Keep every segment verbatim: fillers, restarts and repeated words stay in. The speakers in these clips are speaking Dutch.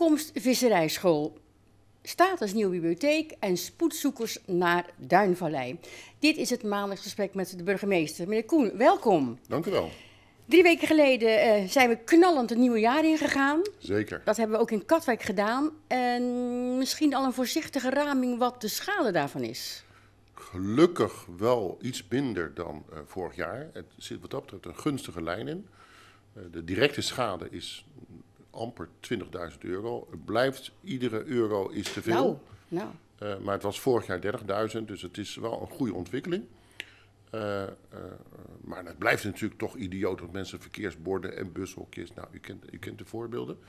Toekomst Visserijschool. Status nieuwe bibliotheek en spoedzoekers naar Duinvallei. Dit is het maandelijks gesprek met de burgemeester. Meneer Koen, welkom. Dank u wel. Drie weken geleden uh, zijn we knallend het nieuwe jaar ingegaan. Zeker. Dat hebben we ook in Katwijk gedaan. En misschien al een voorzichtige raming wat de schade daarvan is. Gelukkig wel iets minder dan uh, vorig jaar. Het zit wat dat betreft een gunstige lijn in. Uh, de directe schade is amper twintigduizend euro. Het blijft, iedere euro is te veel. Nou, nou. Uh, maar het was vorig jaar dertigduizend, dus het is wel een goede ontwikkeling. Uh, uh, maar het blijft natuurlijk toch idioot dat mensen verkeersborden en bushokjes... Nou, u kent, u kent de voorbeelden.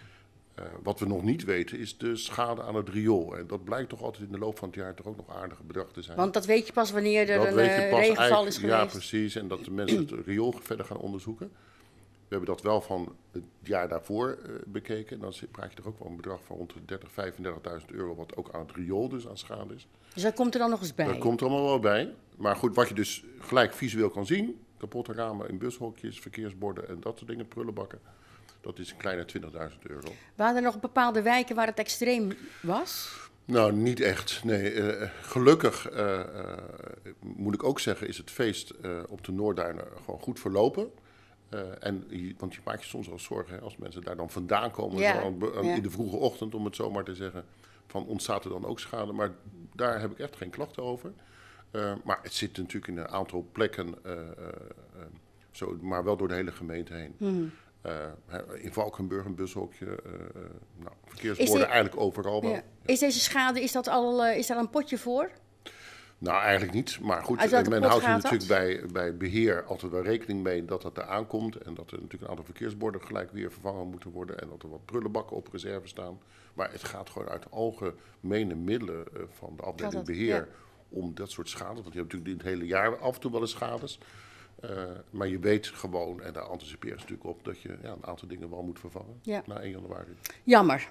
Uh, wat we nog niet weten is de schade aan het riool. En dat blijkt toch altijd in de loop van het jaar toch ook nog aardige bedrag te zijn. Want dat weet je pas wanneer er dat een weet je pas regenval is geweest. Ja, precies. En dat de mensen het riool verder gaan onderzoeken. We hebben dat wel van het jaar daarvoor uh, bekeken. En dan praat je toch ook wel een bedrag van rond de dertig, vijfendertigduizend euro... wat ook aan het riool dus aan schade is. Dus dat komt er dan nog eens bij? Dat komt er allemaal wel bij. Maar goed, wat je dus gelijk visueel kan zien... kapotte ramen in bushokjes, verkeersborden en dat soort dingen, prullenbakken... dat is een kleine twintigduizend euro. Waren er nog bepaalde wijken waar het extreem was? Nou, niet echt. Nee, uh, gelukkig uh, uh, moet ik ook zeggen... is het feest uh, op de Noordduinen gewoon goed verlopen... Uh, en, want je maakt je soms wel zorgen hè, als mensen daar dan vandaan komen, ja, dan, aan, ja. in de vroege ochtend, om het zo maar te zeggen, van ontstaat er dan ook schade. Maar daar heb ik echt geen klachten over. Uh, maar het zit natuurlijk in een aantal plekken, uh, uh, uh, zo, maar wel door de hele gemeente heen. Hmm. Uh, in Valkenburg een bushokje, uh, nou, verkeersborden er, eigenlijk overal wel. Ja. Is deze schade, is, dat al, uh, is daar een potje voor? Nou, eigenlijk niet. Maar goed, men houdt er natuurlijk bij, bij beheer altijd wel rekening mee dat dat er aankomt. En dat er natuurlijk een aantal verkeersborden gelijk weer vervangen moeten worden. En dat er wat prullenbakken op reserve staan. Maar het gaat gewoon uit algemene middelen van de afdeling dat, beheer ja. om dat soort schades. Want je hebt natuurlijk het hele jaar af en toe wel eens schades. Uh, maar je weet gewoon, en daar anticipeer je natuurlijk op, dat je ja, een aantal dingen wel moet vervangen ja. na één januari. Jammer.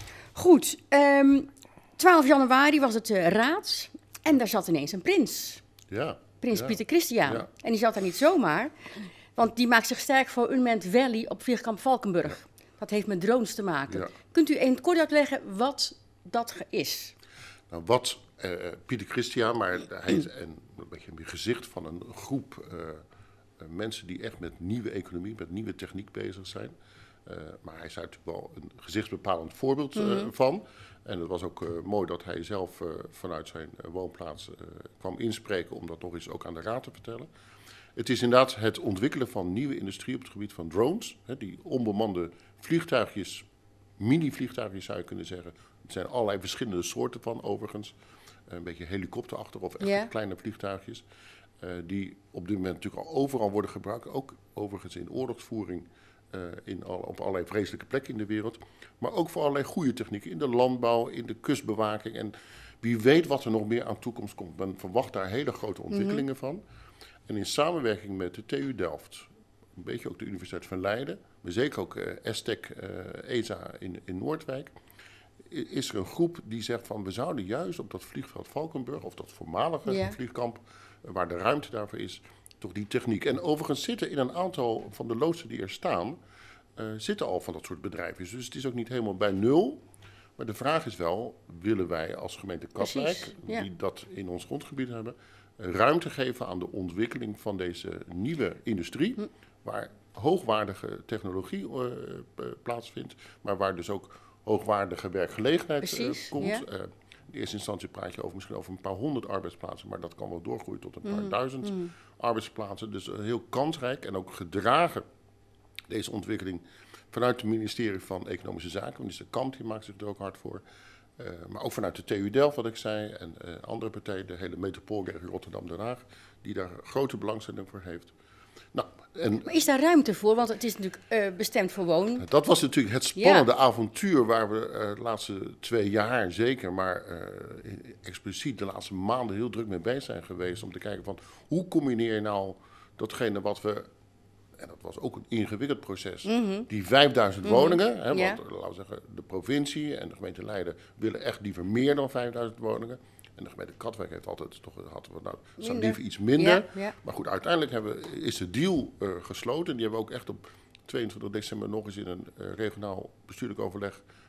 Goed, um, twaalf januari was het uh, raads. En daar zat ineens een prins. Ja. Prins ja. Pieter Christian. Ja. En die zat daar niet zomaar. Want die maakt zich sterk voor Unmanned Valley op vliegkamp Valkenburg. Ja. Dat heeft met drones te maken. Ja. Kunt u in het kort uitleggen wat dat is? Nou, wat uh, Pieter Christian, maar hij is een, een beetje een gezicht van een groep uh, uh, mensen die echt met nieuwe economie, met nieuwe techniek bezig zijn. Uh, maar hij is daar natuurlijk wel een gezichtsbepalend voorbeeld uh, mm-hmm. van. En het was ook uh, mooi dat hij zelf uh, vanuit zijn uh, woonplaats uh, kwam inspreken om dat nog eens ook aan de raad te vertellen. Het is inderdaad het ontwikkelen van nieuwe industrie op het gebied van drones. Hè, die onbemande vliegtuigjes, mini-vliegtuigjes zou je kunnen zeggen. Er zijn allerlei verschillende soorten van overigens. Uh, een beetje helikopterachtig of echt yeah. kleine vliegtuigjes. Uh, die op dit moment natuurlijk al overal worden gebruikt. Ook overigens in oorlogsvoering. Uh, in al, op allerlei vreselijke plekken in de wereld. Maar ook voor allerlei goede technieken. In de landbouw, in de kustbewaking. En wie weet wat er nog meer aan toekomst komt. Men verwacht daar hele grote ontwikkelingen mm-hmm. van. En in samenwerking met de T U Delft. Een beetje ook de Universiteit van Leiden. Maar zeker ook uh, ESTEC, uh, E S A in, in Noordwijk. Is er een groep die zegt van we zouden juist op dat vliegveld Valkenburg. Of dat voormalige yeah. vliegkamp. Uh, waar de ruimte daarvoor is. Toch die techniek. En overigens zitten in een aantal van de loodsen die er staan, uh, zitten al van dat soort bedrijven. Dus het is ook niet helemaal bij nul. Maar de vraag is wel, willen wij als gemeente Katwijk, ja. die dat in ons grondgebied hebben, ruimte geven aan de ontwikkeling van deze nieuwe industrie, hm. waar hoogwaardige technologie uh, plaatsvindt, maar waar dus ook hoogwaardige werkgelegenheid uh, komt. Ja. Uh, in eerste instantie praat je over misschien over een paar honderd arbeidsplaatsen, maar dat kan wel doorgroeien tot een paar mm, duizend mm. arbeidsplaatsen. Dus uh, heel kansrijk en ook gedragen, deze ontwikkeling, vanuit het ministerie van Economische Zaken. Minister Kamp die maakt zich er ook hard voor. Uh, maar ook vanuit de T U Delft, wat ik zei, en uh, andere partijen, de hele metropoolregio Rotterdam-Den Haag, die daar grote belangstelling voor heeft. Nou, en maar is daar ruimte voor? Want het is natuurlijk uh, bestemd voor wonen. Dat was natuurlijk het spannende ja. avontuur waar we uh, de laatste twee jaar zeker, maar uh, expliciet de laatste maanden heel druk mee bezig zijn geweest. Om te kijken van hoe combineer je nou datgene wat we, en dat was ook een ingewikkeld proces, mm-hmm. die vijfduizend mm-hmm. woningen. Hè, want ja. laten we zeggen, de provincie en de gemeente Leiden willen echt liever meer dan vijfduizend woningen. En de gemeente Katwijk heeft altijd toch, hadden we nou, zou liever iets minder. Ja, ja. Maar goed, uiteindelijk hebben, is de deal uh, gesloten. Die hebben we ook echt op tweeëntwintig december nog eens in een uh, regionaal bestuurlijk overleg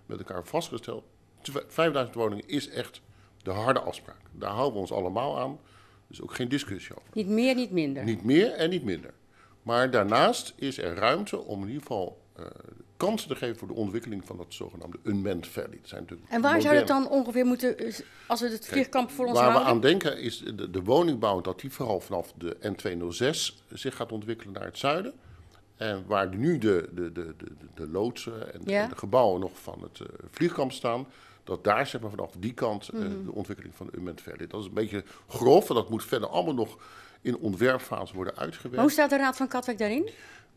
met elkaar vastgesteld. vijfduizend woningen is echt de harde afspraak. Daar houden we ons allemaal aan. Dus ook geen discussie over. Niet meer, niet minder. Niet meer en niet minder. Maar daarnaast is er ruimte om in ieder geval uh, kansen te geven voor de ontwikkeling van dat zogenaamde unmanned valley. Dat zijn natuurlijk en waar moderne... zou het dan ongeveer moeten, als we het vliegkamp voor ons waar houden? Waar we aan denken is de, de woningbouw, dat die vooral vanaf de N tweehonderdzes zich gaat ontwikkelen naar het zuiden. En waar nu de, de, de, de, de loodsen en, ja. en de gebouwen nog van het uh, vliegkamp staan, dat daar zeg maar vanaf die kant uh, mm-hmm. de ontwikkeling van de unmanned valley. Dat is een beetje grof en dat moet verder allemaal nog in ontwerpfase worden uitgewerkt. Maar hoe staat de Raad van Katwijk daarin?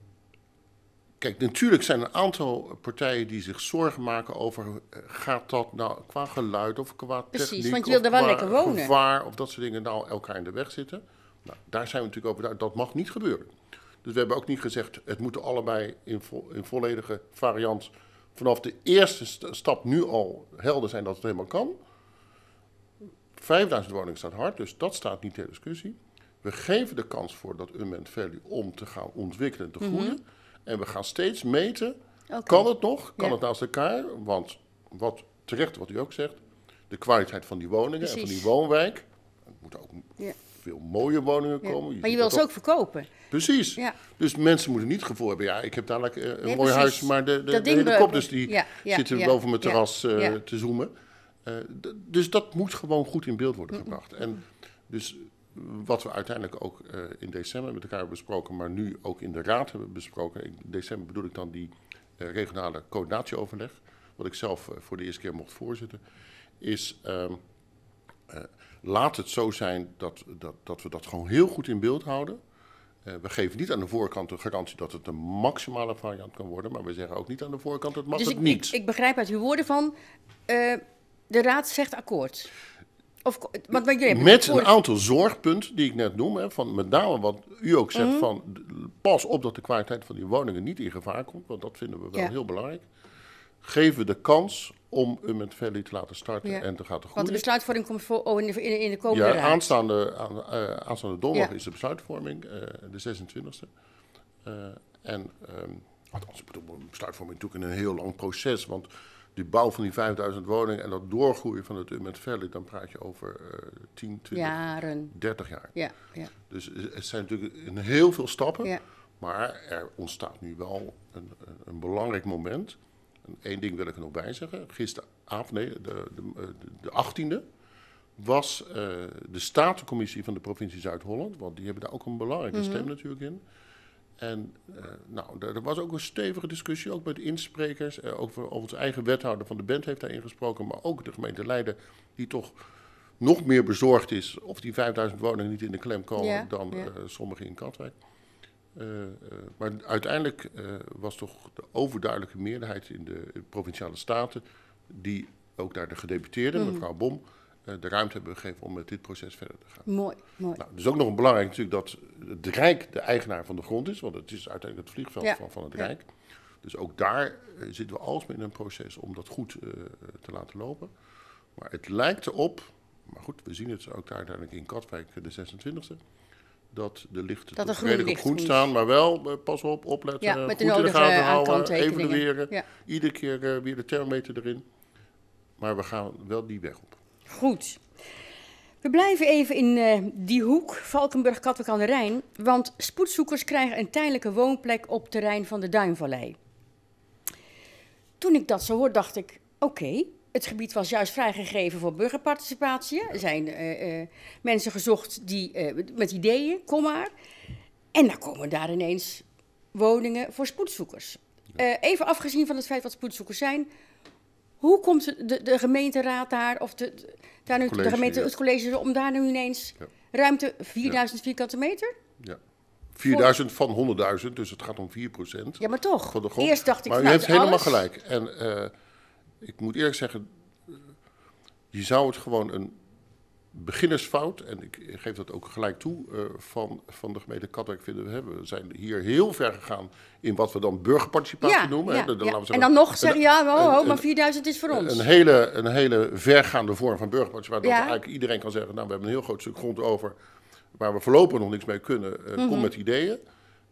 Kijk, natuurlijk zijn er een aantal partijen die zich zorgen maken over, uh, gaat dat nou qua geluid of qua Precies, techniek want je wil er wel lekker wonen. gevaar of dat soort dingen nou elkaar in de weg zitten. Nou, daar zijn we natuurlijk over, dat mag niet gebeuren. Dus we hebben ook niet gezegd, het moeten allebei in, vo, in volledige variant vanaf de eerste st- stap nu al helder zijn dat het helemaal kan. vijfduizend woningen staat hard, dus dat staat niet ter discussie. We geven de kans voor dat unmanned valley om te gaan ontwikkelen en te groeien. Mm-hmm. En we gaan steeds meten, okay. kan het nog, kan ja. het naast elkaar? Want wat, terecht wat u ook zegt, de kwaliteit van die woningen Precies. en van die woonwijk. Er moeten ook ja. veel mooie woningen ja. komen. Je maar je wil ze ook verkopen. Precies. Ja. Dus mensen moeten niet het gevoel hebben, ja, ik heb dadelijk uh, een nee, mooi precies. huis, maar de, de, de helikopters die ja, ja, zitten ja, boven mijn terras uh, ja. te zoomen. Uh, d- dus dat moet gewoon goed in beeld worden gebracht. Mm-hmm. En dus wat we uiteindelijk ook uh, in december met elkaar hebben besproken, maar nu ook in de raad hebben besproken. In december bedoel ik dan die uh, regionale coördinatieoverleg, wat ik zelf uh, voor de eerste keer mocht voorzitten, is uh, uh, laat het zo zijn dat, dat, dat we dat gewoon heel goed in beeld houden. Uh, we geven niet aan de voorkant de garantie dat het een maximale variant kan worden, maar we zeggen ook niet aan de voorkant dat mag dus het ik, niet. Ik, ik begrijp uit uw woorden van, uh, de raad zegt akkoord. Of, want, want met een aantal zorgpunten die ik net noem, hè, van met name wat u ook zegt, mm-hmm. van pas op dat de kwaliteit van die woningen niet in gevaar komt, want dat vinden we wel ja. heel belangrijk. Geven we de kans om unmanned valley te laten starten ja. en te gaan groeien. Want de besluitvorming komt voor, oh, in, de, in de komende ja, raad. Aanstaande, aan, uh, aanstaande donderdag ja. is de besluitvorming, uh, de zesentwintigste. Uh, en um, althans, besluitvorming natuurlijk in een heel lang proces, want die bouw van die vijfduizend woningen en dat doorgroeien van het unmanned valley, dan praat je over uh, tien, twintig, Jaren. dertig jaar. Ja, ja. Dus het zijn natuurlijk een heel veel stappen, ja. maar er ontstaat nu wel een, een belangrijk moment. Eén ding wil ik er nog bij zeggen. Gisteravond, nee, de, de, de achttiende, was uh, de Statencommissie van de provincie Zuid-Holland, want die hebben daar ook een belangrijke mm-hmm. stem natuurlijk in. En uh, nou, er was ook een stevige discussie, ook met de insprekers. Uh, over, over onze eigen wethouder van de band heeft daarin gesproken. Maar ook de gemeente Leiden, die toch nog meer bezorgd is of die vijfduizend woningen niet in de klem komen ja, dan ja. uh, sommigen in Katwijk. Uh, uh, maar uiteindelijk uh, was toch de overduidelijke meerderheid in de provinciale staten, die ook daar de gedeputeerde, mm. mevrouw Bom, de ruimte hebben gegeven om met dit proces verder te gaan. Mooi, mooi. Nou, dus ook nog een belangrijk natuurlijk dat het Rijk de eigenaar van de grond is, want het is uiteindelijk het vliegveld ja. van, van het Rijk. Ja. Dus ook daar uh, zitten we alsmaar in een proces om dat goed uh, te laten lopen. Maar het lijkt erop, maar goed, we zien het ook daar uiteindelijk in Katwijk de zesentwintigste, dat de lichten dat toch redelijk op groen staan, maar wel, uh, pas op, opletten, ja, met goed de in de gaten uh, houden, evalueren, ja. iedere keer uh, weer de thermometer erin. Maar we gaan wel die weg op. Goed. We blijven even in uh, die hoek, Valkenburg, Katwijk aan de Rijn. Want spoedzoekers krijgen een tijdelijke woonplek op terrein van de Duinvallei. Toen ik dat zo hoorde, dacht ik, oké, okay, het gebied was juist vrijgegeven voor burgerparticipatie. Er zijn uh, uh, mensen gezocht die, uh, met ideeën, kom maar. En dan komen daar ineens woningen voor spoedzoekers. Uh, even afgezien van het feit wat spoedzoekers zijn. Hoe komt de, de gemeenteraad daar, of de, de, daar nu, college, de gemeente, ja. het college, om daar nu ineens ja. ruimte vierduizend ja. vierkante meter? Ja, vierduizend van honderdduizend, dus het gaat om vier procent. Ja, maar toch. Van de grond. Eerst dacht ik maar u heeft helemaal alles. gelijk. En uh, ik moet eerlijk zeggen, je zou het gewoon een beginnersfout, en ik geef dat ook gelijk toe, uh, van, van de gemeente Katwijk vinden we hebben. We zijn hier heel ver gegaan in wat we dan burgerparticipatie ja, noemen. Ja, hè. De, de, ja. zeggen, en dan nog zeggen, ja, oh, oh, maar een, vierduizend is voor ons. Een hele, een hele vergaande vorm van burgerparticipatie, ja. dat eigenlijk iedereen kan zeggen, nou, we hebben een heel groot stuk grond over, waar we voorlopig nog niks mee kunnen, uh, mm-hmm. kom met ideeën.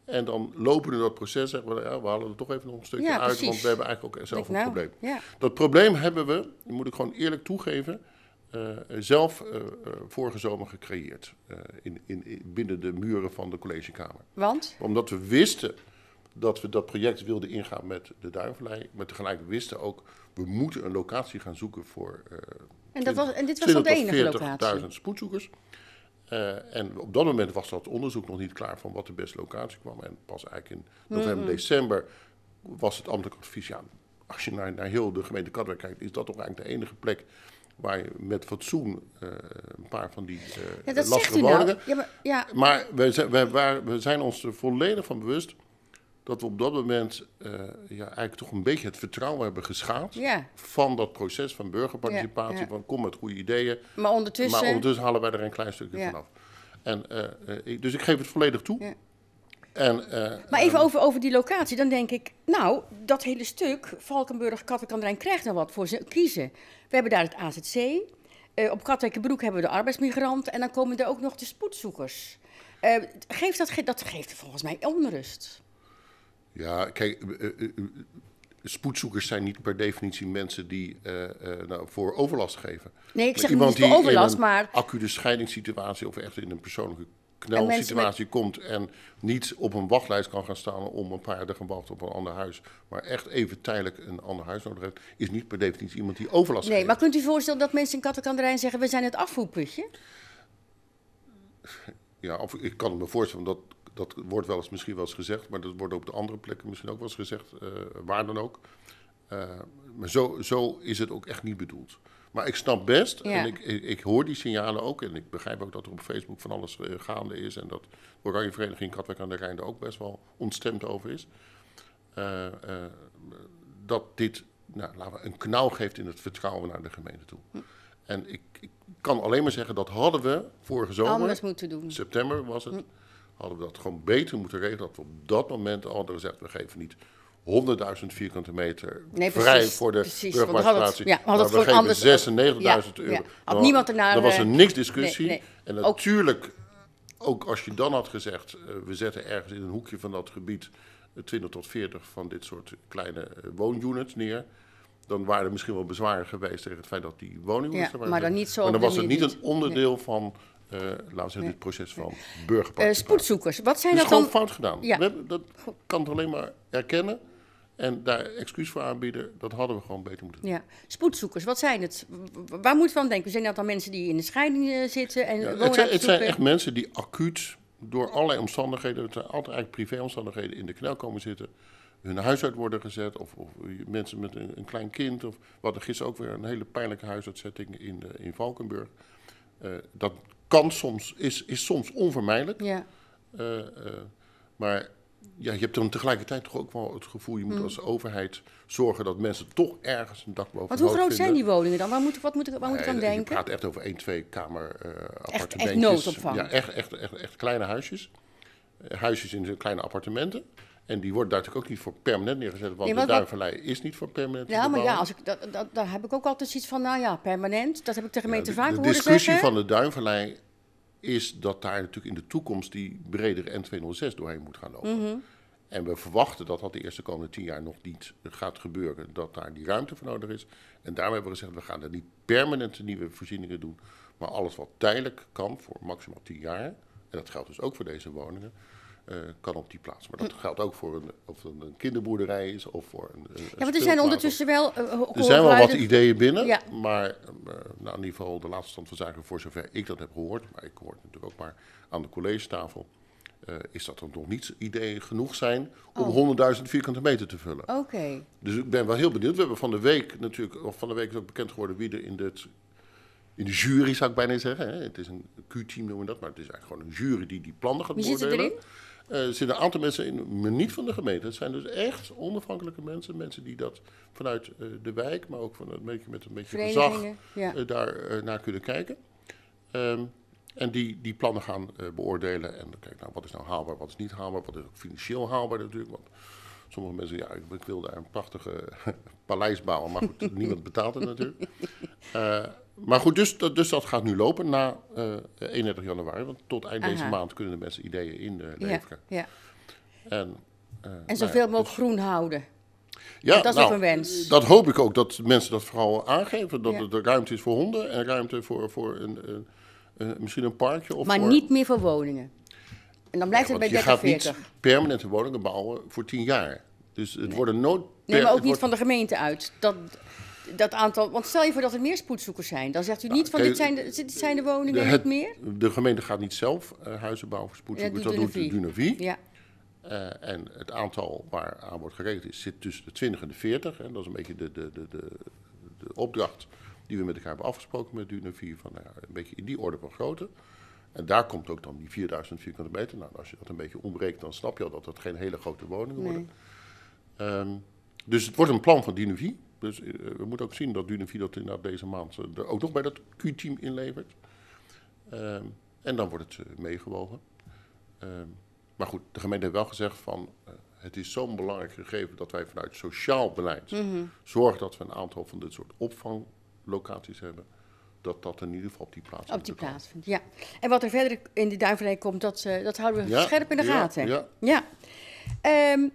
En dan lopen we dat proces, zeggen we, ja, we halen er toch even nog een stukje Ja, uit, precies. want we hebben eigenlijk ook zelf Denk een nou, probleem. ja. Dat probleem hebben we, dat moet ik gewoon eerlijk toegeven, uh, zelf uh, uh, vorige zomer gecreëerd. Uh, in, in, in, binnen de muren van de collegekamer. Want? Omdat we wisten dat we dat project wilden ingaan met de Duinvallei, maar tegelijk wisten ook, we moeten een locatie gaan zoeken voor uh, En, dat was, en dit was dan de enige locatie? veertigduizend spoedzoekers. Uh, en op dat moment was dat onderzoek nog niet klaar van wat de beste locatie kwam. En pas eigenlijk in november, mm-hmm. december was het ambtelijk advies. Ja, als je naar, naar heel de gemeente Katwijk kijkt, is dat toch eigenlijk de enige plek waar je met fatsoen uh, een paar van die uh, ja, dat lastige zegt u woningen... Nou. Ja, maar ja. maar we zijn, we, waar, we zijn ons er volledig van bewust dat we op dat moment uh, ja, eigenlijk toch een beetje het vertrouwen hebben geschaad ja. van dat proces van burgerparticipatie, ja, ja. van kom met goede ideeën. Maar ondertussen... Maar ondertussen halen wij er een klein stukje ja. vanaf. En, uh, uh, ik, dus ik geef het volledig toe. Ja. En, uh, maar even um, over, over die locatie, dan denk ik, nou, dat hele stuk, Valkenburg, Katwijk aan de Rijn, krijgt dan wat voor ze kiezen. We hebben daar het A Z C, uh, op Katwijkerbroek hebben we de arbeidsmigranten en dan komen er ook nog de spoedzoekers. Uh, geeft dat, dat geeft volgens mij onrust. Ja, kijk, uh, uh, uh, spoedzoekers zijn niet per definitie mensen die uh, uh, nou, voor overlast geven. Nee, ik zeg niet voor overlast, maar... in een acute scheidingssituatie of echt in een persoonlijke knelsituatie met... komt en niet op een wachtlijst kan gaan staan om een paar jaar te gaan wachten op een ander huis, maar echt even tijdelijk een ander huis nodig heeft, is niet per definitie iemand die overlast nee, geeft. Maar kunt u voorstellen dat mensen in Katwijk aan de Rijn zeggen, we zijn het afvoerputje? Ja, of ik kan me voorstellen dat dat wordt wel eens misschien wel eens gezegd, maar dat wordt op de andere plekken misschien ook wel eens gezegd, uh, waar dan ook. Uh, maar zo, zo is het ook echt niet bedoeld. Maar ik snap best, ja. en ik, ik, ik hoor die signalen ook, en ik begrijp ook dat er op Facebook van alles uh, gaande is, en dat de Oranje Vereniging Katwijk aan de Rijn er ook best wel ontstemd over is. Uh, uh, dat dit, nou, laten we een knauw geeft in het vertrouwen naar de gemeente toe. Hm. En ik, ik kan alleen maar zeggen, dat hadden we vorige zomer, anders moeten doen. September was het, hm. hadden we dat gewoon beter moeten regelen. Dat we op dat moment hadden gezegd, we geven niet honderdduizend vierkante meter nee, vrij precies, voor de burgerparticipatie. Ja, maar we geven anders, zesennegentigduizend ja, euro. Ja. Had niemand ernaar... Dan was er niks discussie. Nee, nee. En natuurlijk, ook als je dan had gezegd, uh, we zetten ergens in een hoekje van dat gebied uh, twintig tot veertig van dit soort kleine uh, woonunits neer, dan waren er misschien wel bezwaren geweest tegen het feit dat die woningunits ja, er waren. Maar dan, niet zo maar dan was het niet niet. een onderdeel nee. van... Uh, laten we zeggen, nee. dit proces van burgerparticipatie. Uh, spoedzoekers, wat zijn dat dan? Het is gewoon fout gedaan. Ja. We hebben, dat kan het alleen maar erkennen en daar excuus voor aanbieden. Dat hadden we gewoon beter moeten doen. Ja. Spoedzoekers, wat zijn het? Waar moeten we aan denken? Zijn dat dan mensen die in de scheiding zitten? En ja, het, zijn, het zijn echt mensen die acuut door allerlei omstandigheden, het zijn altijd eigenlijk privéomstandigheden, in de knel komen zitten. Hun huis uit worden gezet, of, of mensen met een, een klein kind. Of we hadden gisteren ook weer een hele pijnlijke huisuitzetting in, de, in Valkenburg. Uh, dat kan soms, is, is soms onvermijdelijk. Ja. Uh, uh, maar ja, je hebt dan tegelijkertijd toch ook wel het gevoel, je moet mm. als overheid zorgen dat mensen toch ergens een dak boven Want hoe groot vinden. Zijn die woningen dan? Waar moet, wat moet, waar moet ik aan uh, denken? Je praat echt over één, twee kamer uh, appartementjes. Echt, echt noodopvang? Ja, echt, echt, echt, echt kleine huisjes. Uh, huisjes in kleine appartementen. En die worden natuurlijk ook niet voor permanent neergezet, want nee, de Duinvallei is niet voor permanent. Ja, maar ja, als ik, dat, dat, daar heb ik ook altijd zoiets van, nou ja, permanent. Dat heb ik de gemeente ja, vaak horen zeggen. De discussie van de Duinvallei is dat daar natuurlijk in de toekomst die bredere N tweehonderdzes doorheen moet gaan lopen. Mm-hmm. En we verwachten dat dat de eerste komende tien jaar nog niet gaat gebeuren, dat daar die ruimte voor nodig is. En daarom hebben we gezegd, we gaan er niet permanente nieuwe voorzieningen doen, maar alles wat tijdelijk kan voor maximaal tien jaar, en dat geldt dus ook voor deze woningen, Uh, kan op die plaats. Maar dat geldt ook voor een, of het een kinderboerderij is of voor een, een Ja, maar er zijn ondertussen wel... Uh, er zijn wel wat ideeën binnen, ja. maar uh, nou, in ieder geval de laatste stand van zaken, voor zover ik dat heb gehoord, maar ik hoor het natuurlijk ook maar aan de collegetafel, uh, is dat er nog niet ideeën genoeg zijn om oh. honderdduizend vierkante meter te vullen. Oké. Okay. Dus ik ben wel heel benieuwd. We hebben van de week natuurlijk, of van de week is ook bekend geworden wie er in dit... In de jury zou ik bijna zeggen. Hè. Het is een Q-team noemen we dat, maar het is eigenlijk gewoon een jury die die plannen gaat beoordelen. Wie zit erin? Uh, er zitten een aantal mensen in, maar niet van de gemeente. Het zijn dus echt onafhankelijke mensen. Mensen die dat vanuit uh, de wijk, maar ook van een beetje, met een beetje gezag ja. uh, daar uh, naar kunnen kijken. Um, en die, die plannen gaan uh, beoordelen. En kijken, nou, wat is nou haalbaar, wat is niet haalbaar. Wat is ook financieel haalbaar natuurlijk. Want sommige mensen, ja, ik, ik wil daar een prachtige paleis bouwen. Maar goed, niemand betaalt het natuurlijk. Uh, Maar goed, dus, dus dat gaat nu lopen na uh, eenendertig januari. Want tot eind Aha. deze maand kunnen de mensen ideeën in uh, leveren. Ja, ja. En, uh, en zoveel nou ja, mogelijk dus, groen houden. ja, dat is nou, ook een wens. Dat hoop ik ook, dat mensen dat vooral aangeven. Dat Ja. er ruimte is voor honden en ruimte voor, voor een, een, een, misschien een parkje. Of maar voor, niet meer voor woningen. En dan blijft ja, het bij je dertig, gaat veertig. niet permanente woningen bouwen voor tien jaar. Dus het Nee. worden nooit... Nee, maar ook het niet wordt, van de gemeente uit. Dat, dat aantal, want stel je voor dat er meer spoedzoekers zijn. Dan zegt u niet van kijk, dit zijn de, dit zijn de de, woningen het, niet meer? de gemeente gaat niet zelf uh, huizen bouwen voor spoedzoekers. Ja, dat doet de Dunavie. Ja. Uh, en het aantal waar aan wordt gerekend is, zit tussen de twintig en de veertig. En dat is een beetje de, de, de, de, de opdracht die we met elkaar hebben afgesproken met Dunavie. Van, nou ja, een beetje in die orde van grootte. En daar komt ook dan die vierduizend vierkante meter. Nou, als je dat een beetje omrekent, dan snap je al dat dat geen hele grote woningen Nee. worden. Um, dus het wordt een plan van Dunavie. Dus uh, we moeten ook zien dat Dunavie dat inderdaad deze maand uh, er ook nog bij dat Q-team inlevert. Um, en dan wordt het uh, meegewogen. Um, maar goed, de gemeente heeft wel gezegd van... Uh, het is zo'n belangrijk gegeven dat wij vanuit sociaal beleid... Mm-hmm. zorgen dat we een aantal van dit soort opvanglocaties hebben... dat dat in ieder geval op die plaats Op die plaats vindt, ja. En wat er verder in de Duinvallei komt, dat, uh, dat houden we ja, scherp in de ja, gaten. Ja. ja. Um,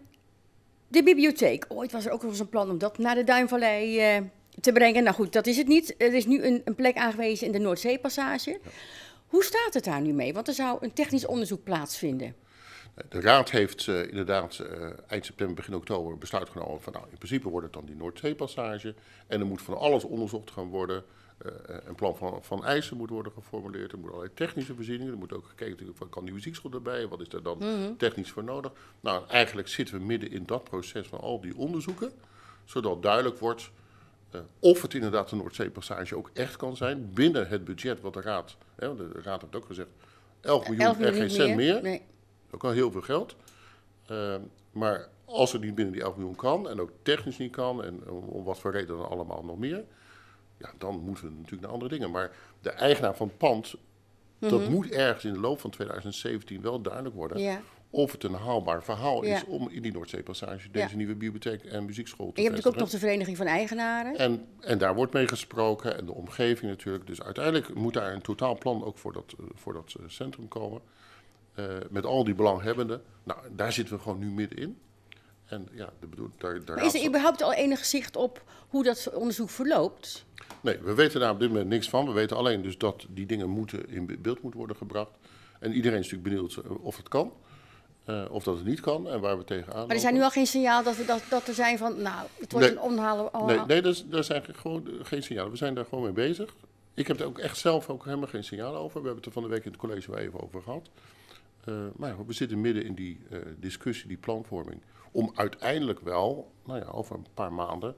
de bibliotheek. Ooit was er ook nog eens een plan om dat naar de Duinvallei uh, te brengen. Nou goed, dat is het niet. Er is nu een, een plek aangewezen in de Noordzeepassage. Ja. Hoe staat het daar nu mee? Want er zou een technisch onderzoek plaatsvinden. De Raad heeft uh, inderdaad uh, eind september, begin oktober besluit genomen van... nou, in principe wordt het dan die Noordzeepassage. En er moet van alles onderzocht gaan worden... Uh, een plan van, van eisen moet worden geformuleerd. Er moeten allerlei technische voorzieningen. Er moet ook gekeken worden, kan die muziekschool erbij? Wat is er dan mm-hmm. technisch voor nodig? Nou, eigenlijk zitten we midden in dat proces van al die onderzoeken. Zodat duidelijk wordt uh, of het inderdaad de Noordzeepassage ook echt kan zijn. Binnen het budget wat de Raad... Hè, de Raad heeft ook gezegd, elf miljoen en geen cent meer. meer. Nee. Ook al heel veel geld. Uh, maar als het niet binnen die elf miljoen kan... en ook technisch niet kan... en om, om wat voor reden dan allemaal nog meer... ja, dan moeten we natuurlijk naar andere dingen. Maar de eigenaar van het pand, mm-hmm. dat moet ergens in de loop van twintig zeventien wel duidelijk worden... Ja. of het een haalbaar verhaal ja. is om in die Noordzeepassage deze ja. nieuwe bibliotheek en muziekschool te en je hebt vestigen. ook nog de Vereniging van Eigenaren. En, en daar wordt mee gesproken en de omgeving natuurlijk. Dus uiteindelijk moet daar een totaalplan ook voor dat, uh, voor dat uh, centrum komen. Uh, met al die belanghebbenden. Nou, daar zitten we gewoon nu middenin. En ja, de bedoel, daar, daar maar is er überhaupt al enig zicht op hoe dat onderzoek verloopt? Nee, we weten daar op dit moment niks van. We weten alleen dus dat die dingen moeten in beeld moeten worden gebracht. En iedereen is natuurlijk benieuwd of het kan. Uh, of dat het niet kan en waar we tegenaan lopen. Maar er zijn nu al geen signalen dat, we dat, dat er zijn van, nou, het wordt nee, een onhalen... Oh, nee, nee, er, er zijn gewoon geen signalen. We zijn daar gewoon mee bezig. Ik heb er ook echt zelf ook helemaal geen signalen over. We hebben het er van de week in het college wel even over gehad. Uh, maar ja, we zitten midden in die uh, discussie, die planvorming. Om uiteindelijk wel, nou ja, over een paar maanden...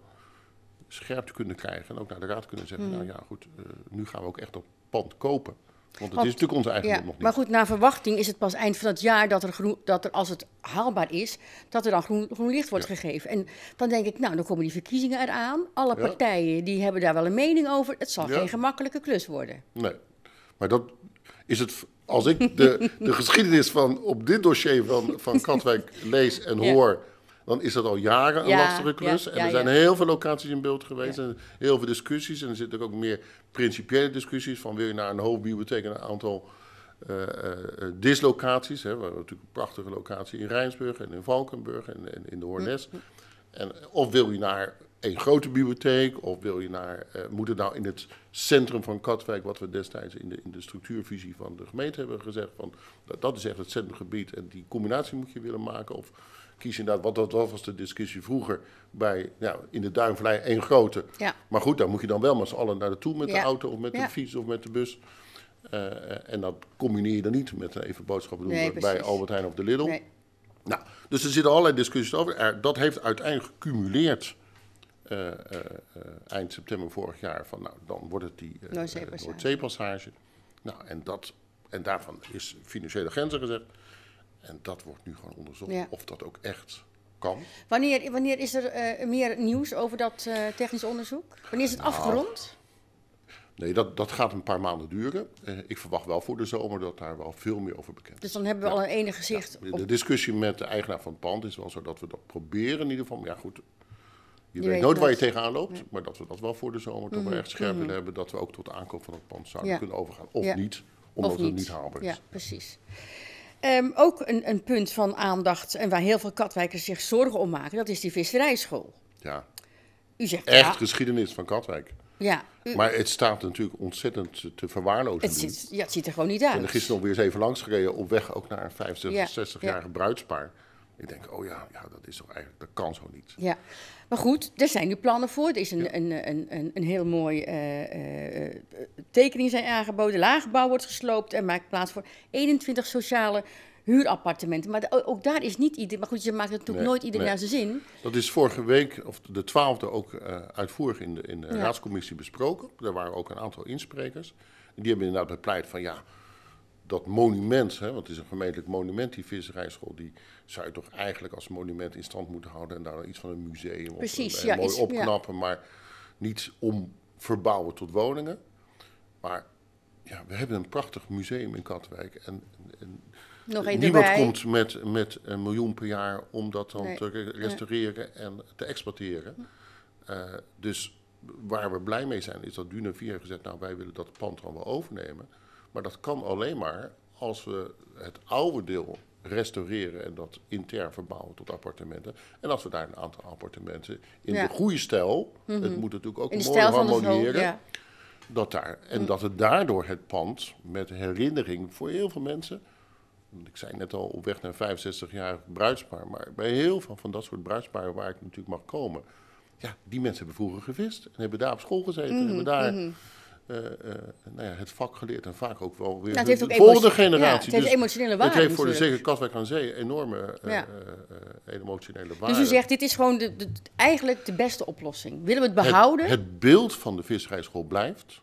scherp te kunnen krijgen en ook naar de raad kunnen zeggen... Hmm. nou ja, goed, uh, nu gaan we ook echt op pand kopen. Want het Want, is natuurlijk onze eigen ja, nog niet. Maar goed, naar verwachting is het pas eind van het jaar dat er, groen, dat er als het haalbaar is... dat er dan groen, groen licht wordt ja. gegeven. En dan denk ik, nou, dan komen die verkiezingen eraan. Alle ja. partijen die hebben daar wel een mening over. Het zal ja. geen gemakkelijke klus worden. Nee, maar dat is het... Als ik de, de geschiedenis van op dit dossier van, van Katwijk lees en ja. hoor... dan is dat al jaren een ja, lastige klus. Ja, ja, en er zijn ja. heel veel locaties in beeld geweest. Ja. En heel veel discussies. En er zitten ook meer principiële discussies. Van wil je naar een hoofdbibliotheek en een aantal uh, uh, dislocaties. Hè. We hebben natuurlijk een prachtige locatie in Rijnsburg en in Valkenburg en, en in de Hoornes. Hm. En, of wil je naar een grote bibliotheek? Of wil je naar, uh, moet het nou in het centrum van Katwijk... wat we destijds in de, in de structuurvisie van de gemeente hebben gezegd... Van, dat, dat is echt het centrumgebied en die combinatie moet je willen maken... Of, kies inderdaad, wat dat was de discussie vroeger bij, nou, in de Duinvallei één grote. Ja. Maar goed, daar moet je dan wel met z'n allen naar naartoe met ja. de auto of met ja. de fiets of met de bus. Uh, en dat combineer je dan niet met even boodschappen doen nee, bij Albert Heijn of de Lidl. Nee. Nou, dus er zitten allerlei discussies over. Er, dat heeft uiteindelijk gecumuleerd uh, uh, uh, eind september vorig jaar. Van, nou, dan wordt het die uh, Noordzeepassage. Noordzeepassage. Nou, en, dat, en daarvan is financiële grenzen gezet. En dat wordt nu gewoon onderzocht ja. of dat ook echt kan. Wanneer, wanneer is er uh, meer nieuws over dat uh, technisch onderzoek? Wanneer is het nou, afgerond? Nee, dat, dat gaat een paar maanden duren. Uh, ik verwacht wel voor de zomer dat daar wel veel meer over bekend is. Dus dan hebben we ja. al een enig zicht ja, de, de discussie met de eigenaar van het pand is wel zo dat we dat proberen in ieder geval. Maar ja goed, je, je weet, weet nooit waar je tegenaan loopt. Ja. Maar dat we dat wel voor de zomer toch mm-hmm. wel echt scherp mm-hmm. willen hebben. Dat we ook tot de aankoop van het pand zouden ja. kunnen overgaan. Of ja. niet, omdat of niet. het niet haalbaar is. Ja, precies. Um, ook een, een punt van aandacht en waar heel veel Katwijkers zich zorgen om maken, dat is die visserijschool. Ja, U zegt echt ja, geschiedenis van Katwijk. ja, u- Maar het staat natuurlijk ontzettend te verwaarlozen. het, nu. ziet, ja, het ziet er gewoon niet Ik ben er uit. gisteren nog weer eens even langs gereden op weg ook naar een Ja, vijfenzestig, zestig-jarige ja. bruidspaar. Ik denk, oh ja, ja, dat is toch eigenlijk, dat kan zo niet. Ja, maar goed, er zijn nu plannen voor. Er is een, een, een, een, een heel mooi eh, eh, tekening zijn aangeboden. Laaggebouw wordt gesloopt en maakt plaats voor eenentwintig sociale huurappartementen. Maar de- ook daar is niet iedereen. Maar goed, je maakt het natuurlijk Nee, nooit iedereen nee. naar zijn zin. Dat is vorige week, of de twaalfde, ook uh, uitvoerig in de, in de Ja. raadscommissie besproken. Daar waren ook een aantal insprekers. En die hebben inderdaad bepleit van ja, dat monument, hè, want het is een gemeentelijk monument, die visserijschool, die zou je toch eigenlijk als monument in stand moeten houden en daar iets van een museum Precies, of een, ja, en mooi iets- opknappen, maar niet om verbouwen tot woningen. Maar ja, we hebben een prachtig museum in Katwijk en, en Nog één niemand erbij. komt met, met een miljoen per jaar om dat dan Nee. te re- restaureren en te exploiteren. Uh, dus waar we blij mee zijn is dat Duna vier heeft gezegd, nou wij willen dat pand dan wel overnemen. Maar dat kan alleen maar als we het oude deel restaureren en dat intern verbouwen tot appartementen. En als we daar een aantal appartementen in Ja. de goede stijl, het moet natuurlijk ook In de mooi stijl van de school. harmoniëren. Ja. Dat daar, en dat het daardoor het pand met herinnering voor heel veel mensen. Want ik zei net al, op weg naar vijfenzestig-jarig bruidspaar. Maar bij heel veel van dat soort bruidsparen waar ik natuurlijk mag komen. Ja, die mensen hebben vroeger gevist. En hebben daar op school gezeten. En hebben daar uh, uh, nou ja, het vak geleerd. En vaak ook wel weer Nou, het heeft de ook volgende emotie- generatie. ja, het heeft Dus emotionele waarde Het heeft voor de natuurlijk. zeker Katwijk aan Zee enorme uh, Ja. uh, uh, emotionele waarde. Dus u zegt, dit is gewoon de, de, eigenlijk de beste oplossing. Willen we het behouden? Het, het beeld van de visserijschool blijft.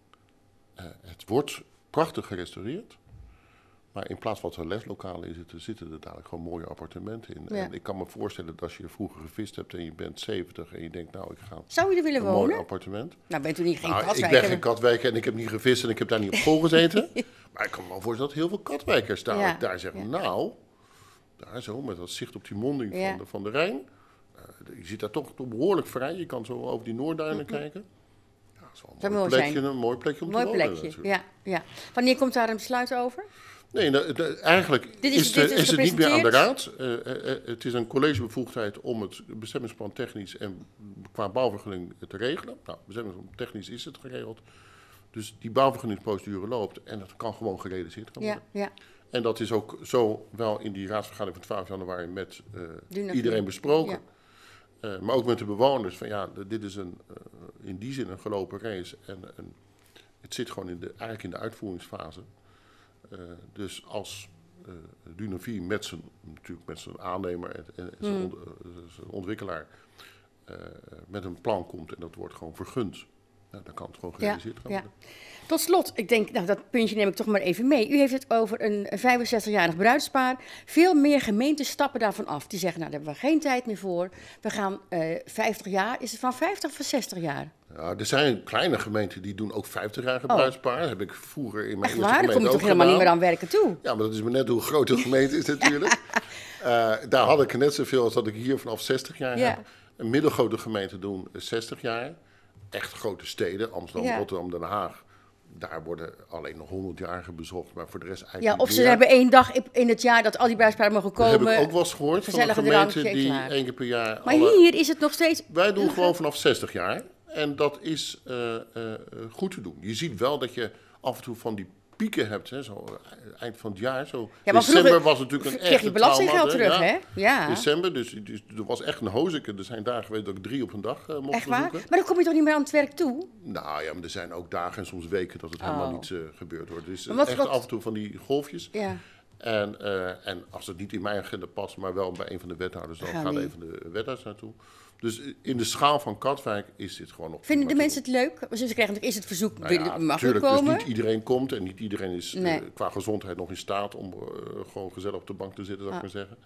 Uh, het wordt prachtig gerestaureerd. Maar in plaats van dat er leslokalen in zitten, zitten er dadelijk gewoon mooie appartementen in. Ja. En ik kan me voorstellen dat als je vroeger gevist hebt en je bent zeventig en je denkt, nou ik ga Zou u er willen een mooi wonen? appartement. Nou, bent u niet geen Nou, ik Katwijker? ben geen Katwijker en ik heb niet gevist en ik heb daar niet op school gezeten. Maar ik kan me wel voorstellen dat heel veel Katwijkers daar, Ja. daar zeggen, Ja. nou, daar zo met dat zicht op die monding Ja. van, de, van de Rijn. Uh, je zit daar toch behoorlijk vrij, je kan zo over die Noordduinen Mm-hmm. kijken. Ja, dat is wel Zou een mooi mooi plekje, zijn. een mooi plekje om Mooi te wonen plekje, natuurlijk. ja, ja. Wanneer komt daar een besluit over? Nee, de, de, eigenlijk Dit is- is, de, dit is is het niet meer aan de raad. gepresenteerd? Uh, uh, uh, het is een collegebevoegdheid om het bestemmingsplan technisch en qua bouwvergunning te regelen. Nou, bestemmingsplan technisch is het geregeld. Dus die bouwvergunningsprocedure loopt en dat kan gewoon gerealiseerd gaan worden. Ja, ja. En dat is ook zo wel in die raadsvergadering van twaalf januari met uh, Duna iedereen vier. besproken. Ja. Uh, maar ook met de bewoners van ja, d- dit is een, uh, in die zin een gelopen race. En een, het zit gewoon in de, eigenlijk in de uitvoeringsfase. Uh, dus als uh, Duna vier met zijn, natuurlijk met zijn aannemer en, en zijn, Mm. ont, uh, zijn ontwikkelaar uh, met een plan komt en dat wordt gewoon vergund, nou, dan kan het gewoon gerealiseerd gaan ja. worden. Tot slot, ik denk, nou, dat puntje neem ik toch maar even mee. U heeft het over een vijfenzestig-jarig bruidspaar. Veel meer gemeenten stappen daarvan af. Die zeggen, nou, daar hebben we geen tijd meer voor. We gaan uh, vijftig jaar. Is het van vijftig of van zestig jaar? Ja, er zijn kleine gemeenten die doen ook vijftig-jarige Oh. bruidspaar. Dat heb ik vroeger in mijn Echt eerste waar? Daar gemeente kom je ook toch helemaal niet gedaan. meer aan werken toe? Ja, maar dat is maar net hoe groot de gemeente is natuurlijk. uh, daar had ik er net zoveel als dat ik hier vanaf zestig jaar Ja. heb. Een middelgrote gemeente doen zestig jaar. Echt grote steden, Amsterdam, Ja. Rotterdam, Den Haag. Daar worden alleen nog honderdjarigen bezocht, maar voor de rest eigenlijk Ja, niet of ze meer. hebben één dag in het jaar dat al die bruidsparen mogen Dat heb komen. ik ook wel eens gehoord van een gezellige gemeente drankje, die klaar. één keer per jaar... Maar alle- hier is het nog steeds... Wij doen gewoon vanaf zestig jaar. En dat is uh, uh, goed te doen. Je ziet wel dat je af en toe van die pieken hebt. Hè, zo uh, eind van het jaar. Zo. Ja, maar December vroeger was natuurlijk een kreeg echte je belastinggeld trauma, terug, hè? Ja. December, dus, dus er was echt een hozeke. Er zijn dagen geweest dat ik drie op een dag uh, mocht Echt waar? bezoeken. Maar dan kom je toch niet meer aan het werk toe? Nou ja, maar er zijn ook dagen en soms weken dat het helemaal Oh. niet uh, gebeurd wordt. Dus Maar wat- echt wat- af en toe van die golfjes. Ja. En, uh, en als het niet in mijn agenda past, maar wel bij een van de wethouders, dan Gaan gaat die. een van de wethouders naartoe. Dus in de schaal van Katwijk is dit gewoon nog... Vinden de prima te mensen het leuk? Want ze krijgen natuurlijk, is het verzoek, Nou willen ja, mag u tuurlijk, komen? dus niet iedereen komt en niet iedereen is uh, Nee. qua gezondheid nog in staat om uh, gewoon gezellig op de bank te zitten, zou ik Ah. maar zeggen.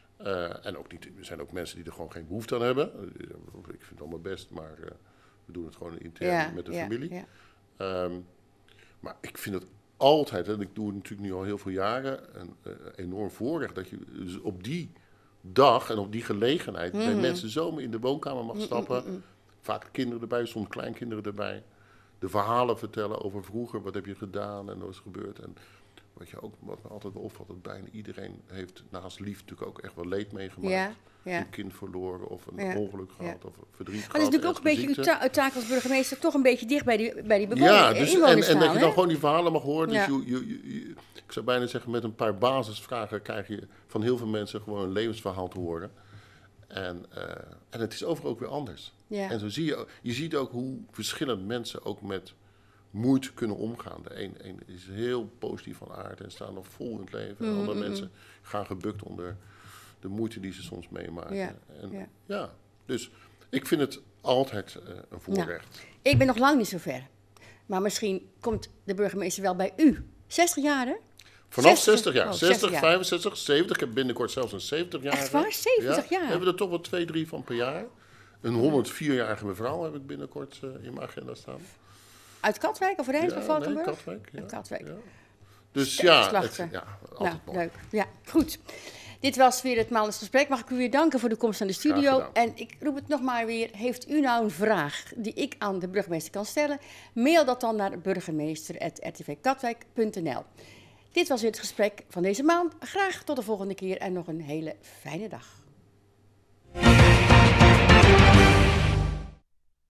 Uh, en ook niet, er zijn ook mensen die er gewoon geen behoefte aan hebben. Uh, ik vind het allemaal best, maar uh, we doen het gewoon intern Ja, met de ja, familie. ja. Um, maar ik vind het altijd, en ik doe het natuurlijk nu al heel veel jaren, een uh, enorm voorrecht dat je dus op die dag en op die gelegenheid bij Mhm. mensen zomaar in de woonkamer mag stappen. Vaak kinderen erbij, soms kleinkinderen erbij. De verhalen vertellen over vroeger, wat heb je gedaan en wat is gebeurd. En wat, je ook, wat me altijd wel opvalt, dat bijna iedereen heeft naast lief natuurlijk ook echt wel leed meegemaakt. Ja, ja. Een kind verloren of een Ja, ongeluk gehad ja. of verdriet Maar dat is gehad. natuurlijk ook een beetje uw, ernstige ta uw taak als burgemeester, toch een beetje dicht bij die, bij die bewoners, Ja, dus, en, inwoners en dat staan, je dan hè? gewoon die verhalen mag horen. Dus Ja. je, je, je- je- ik zou bijna zeggen, met een paar basisvragen krijg je van heel veel mensen gewoon een levensverhaal te horen. En, eh, en het is overal ook weer anders. Ja. En zo zie je, je ziet ook hoe verschillend mensen ook met moeite kunnen omgaan. De een, een is heel positief van aard en staan nog vol in het leven. En Mm, andere mm, mensen gaan gebukt onder de moeite die ze soms meemaken. Ja, En, ja. ja, dus ik vind het altijd eh, een voorrecht. Ik ben nog lang niet zo ver. Maar misschien komt de burgemeester wel bij u. zestig jaar, hè? Vanaf zestig zestig jaar. oh, zestig, zestig jaar. vijfenzestig, zeventig. Ik heb binnenkort zelfs een zeventig jaar. Echt waar? zeventig jaar? We hebben er toch wel twee, drie van per jaar. Een honderdvierjarige mevrouw heb ik binnenkort uh, in mijn agenda staan. Uit Katwijk of Rijns Ja, of Valkenburg? nee, Katwijk. Ja. Uit Katwijk. Ja. Dus Sterke ja, slachter. het, ja, Nou, altijd mooi. leuk. Ja, goed. Dit was weer het maandelijks gesprek. Mag ik u weer danken voor de komst aan de Graag studio. gedaan. En ik roep het nog maar weer. Heeft u nou een vraag die ik aan de burgemeester kan stellen? Mail dat dan naar burgemeester apenstaartje r t v katwijk punt n l. Dit was weer het gesprek van deze maand. Graag tot de volgende keer en nog een hele fijne dag.